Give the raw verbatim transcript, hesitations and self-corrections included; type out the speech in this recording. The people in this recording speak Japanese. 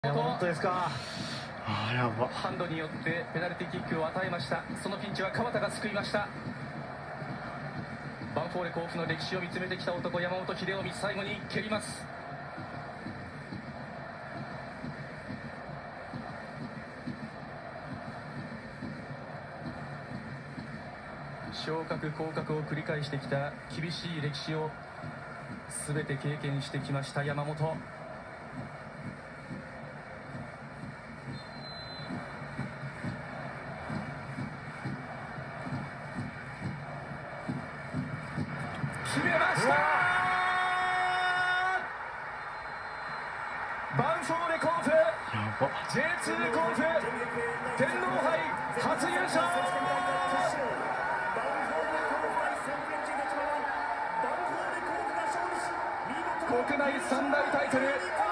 本当ですか。 あ、やば。 ハンドによってペナルティーキックを与えました。そのピンチは川田が救いました。ヴァンフォーレ甲府の歴史を見つめてきた男、山本英臣、最後に蹴ります。昇格降格を繰り返してきた厳しい歴史を全て経験してきました山本。決めました。ヴァンフォーレ甲府 ジェイツー 甲府天皇杯初優勝。国内三大タイトル